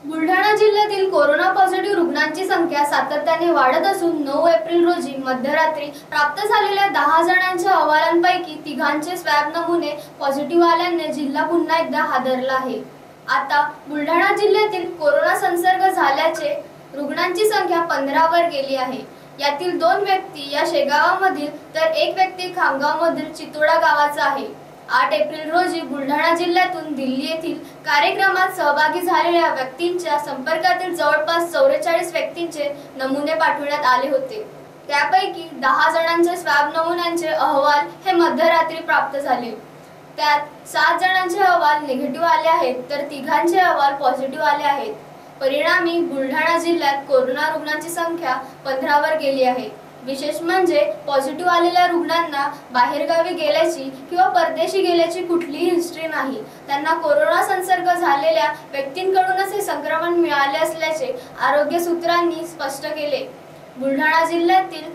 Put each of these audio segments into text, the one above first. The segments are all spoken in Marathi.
बुलढाणा जिल्ह्यातील कोरोना पॉझिटिव्ह रुग्णांची संख्या सातत्याने वाढत असून 9 एप्रिल रोजी मध्यरात्री प्राप्त झालेल्या 10 जणांच्या अहवालांपैकी तिघांचे स्वॅब नमुने पॉझिटिव्ह आल्याने जिल्हा पुन्हा एकदा हादरला आहे। आता बुलढाणा जिल्ह्यातील कोरोना संसर्ग झाल्याचे रुग्णांची संख्या 15 वर गेली आहे। यातील 2 व्यक्ती या शेगावामधील तर एक व्यक्ती खामगावमधील चितोडा गावाचा आहे। 8 एप्रिल रोजी बुलढाणा जिल्ह्यातून दिल्ली येथील कार्यक्रमात सहभागी झालेल्या व्यक्तींच्या संपर्कातील जवळपास 44 व्यक्तींचे नमुने पाठवण्यात आले होते। त्यापैकी 10 जणांचे स्वॅब नमुन्यांचे अहवाल हे मध्यरात्री प्राप्त झाले। त्यात 7 जणांचे अहवाल निगेटिव्ह आले आहेत तर तिघांचे अहवाल पॉझिटिव्ह आले आहेत। परिणामी बुलढाणा जिल्ह्यात कोरोना रुग्णांची संख्या 15 वर गेली आहे। विशेष म्हणजे पॉझिटिव्ह आलेल्या रुग्णांना बाहेरगावी गेल्याची किंवा परदेशी गेल्याची कुठलीही हिस्ट्री नाही। त्यांना कोरोना संसर्ग झालेल्या व्यक्तींकडूनच हे संक्रमण मिळाले असल्याचे आरोग्य सूत्रांनी स्पष्ट केले। बुलढाणा जिल्ह्यातील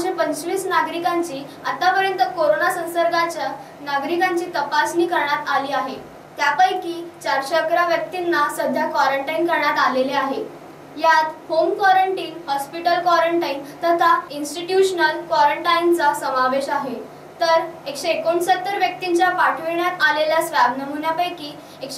625 नागरिकांची आतापर्यंत कोरोना संसर्गाच्या नागरिकांची तपासणी करण्यात आली आहे। त्यापैकी 411 व्यक्तींना सध्या क्वारंटाईन करण्यात आलेले आहे। यात होम क्वारंटाईन, हॉस्पिटल क्वारंटाईन तथा इन्स्टिट्यूशनल क्वारंटाईनचा समावेश आहे। तर 169 व्यक्तींच्या पाठविण्यात आलेल्या स्वॅब नमुन्यापैकी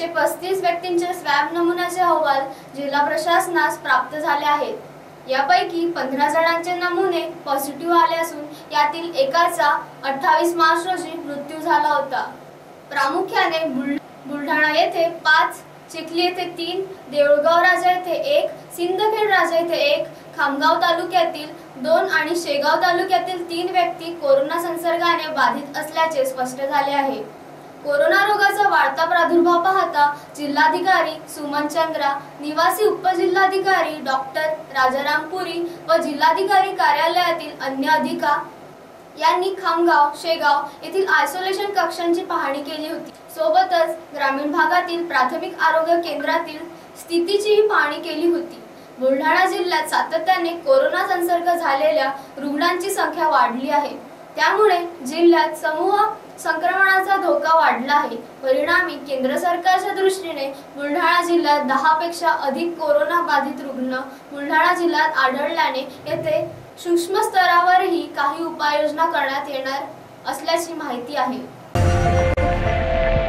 135 व्यक्तींचे स्वॅब नमुन्याचे अहवाल जिल्हा प्रशासनास प्राप्त झाले आहेत। यापैकी 15 जणांचे नमुने पॉझिटिव्ह आले असून यातील एकाचा 28 मार्च रोजी मृत्यू झाला होता। प्रामुख्याने बुलढाणा येथे 5, चिखली येथे 3, देऊळगाव राजा येथे 1, सिंदखेड राजा येथे 1, खामगाव तालुक्यातील 2 आणि शेगाव तालुक्यातील 3 व्यक्ती कोरोना संसर्गाने बाधित असल्याचे स्पष्ट झाले आहे। कोरोना रोगाचा वाढता प्रादुर्भाव पाहता जिल्हाधिकारी सुमन चंद्रा, निवासी उपजिल्हाधिकारी डॉक्टर राजारामपुरी व जिल्हाधिकारी कार्यालयातील अन्य अधिकारी यांनी खामगाव, शेगाव येथील आयसोलेशन कक्षांची पाहणी केली होती। सोबतच ग्रामीण भागातील प्राथमिक आरोग्य केंद्रातील स्थितीचीही पाहणी केली होती। बुलढाणा जिल्ह्यात सातत्याने कोरोना संसर्ग झालेल्या रुग्णांची संख्या वाढली आहे। त्यामुळे जिल्ह्यात समूह संक्रमणाचा धोका वाढला आहे। परिणामी केंद्र सरकारच्या दृष्टीने बुलढाणा जिल्ह्यात 10 पेक्षा अधिक कोरोना बाधित रुग्ण बुलढाणा जिल्ह्यात आढळल्याने येथे सूक्ष्म स्तरावरही काही उपाययोजना करण्यात येणार असल्याची माहिती आहे।